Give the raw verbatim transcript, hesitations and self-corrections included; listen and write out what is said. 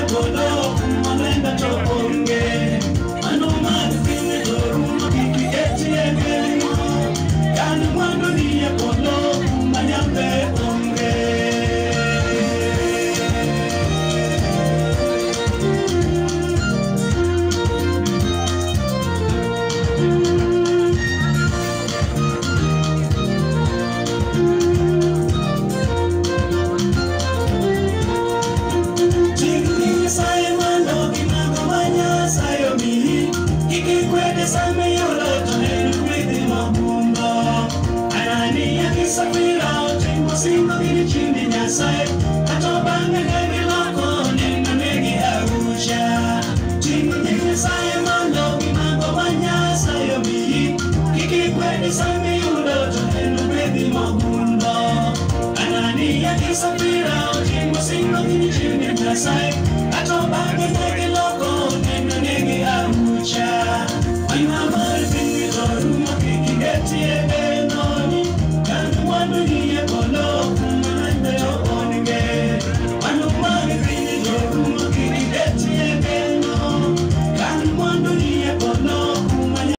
polo malenda to onge anuma kine to rumo kiki etienge kan kwando ni polo manyambe onge Anani ya kisafira, jingo singo kini chini na sai, ato bagi